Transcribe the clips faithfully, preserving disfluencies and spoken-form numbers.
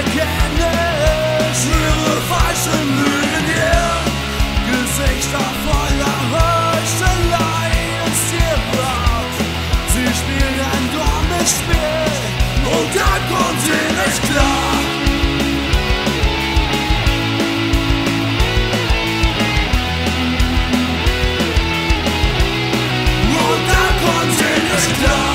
erkenne ich ihre falschen Lügen hier. Gesichter voller Heuchelei ist ihr Braut. Sie spielen ein dummes Spiel und dann kommt sie nicht klar. Und dann kommt sie nicht klar.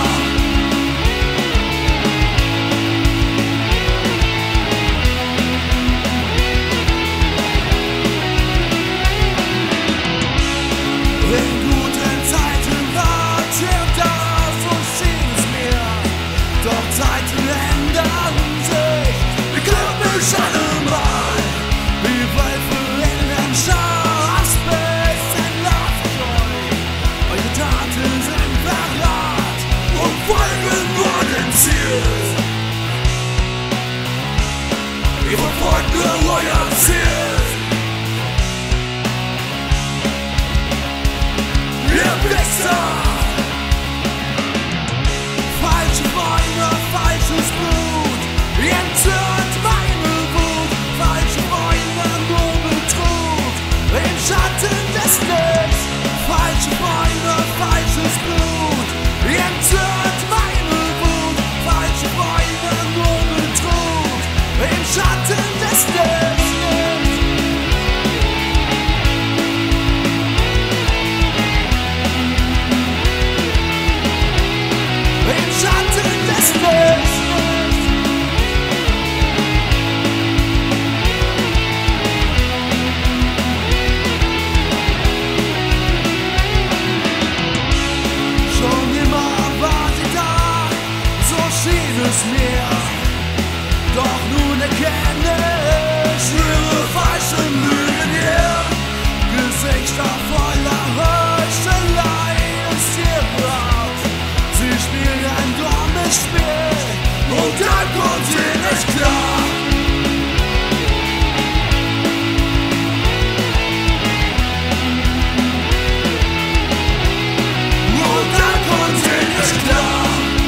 In guten Zeiten wart ihr da, so schien es mir. Doch Zeiten ändern sich, wir glauben mich allemal. Wie Wölfe in den Schatz, bis ein Laufscheu. Eure Taten sind Verrat und folgen nur dem Ziel. Ihr verfolgt nur euer Ziel. Ihr Wichser! Falsche Freunde, falsches Blut, ihr entzürnt meine Wut. Falsche Freunde, nur Betrug, im Schatten des Lichts. Falsche Freunde, falsches Blut, ihr entzürnt meine Wut. Falsche Freunde, nur Betrug, im Schatten des Lichts. Mir. Doch nun erkenne ich ihre falschen Lügen hier. Gesichter voller Heuchelei ist ihr Braut. Sie spielen ein dummes Spiel und dann kommt sie nicht klar. Und dann kommt sie nicht klar.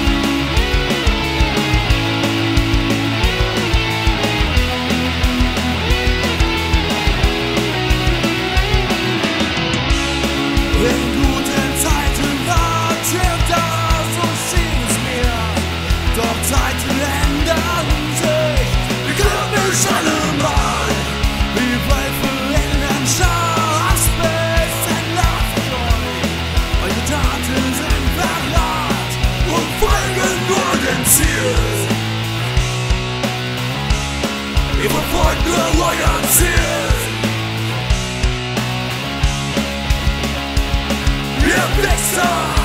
In guten Zeiten wart ihr da, so schien es mir. Doch Zeiten ändern sich, wir glauben mich allemal. Wie Wölfe in den Schatz, bis ein Laufscheu. Eure Taten sind Verrat und folgen nur dem Ziel. Ihr verfolgt nur euer Ziel. Ihr Wichser!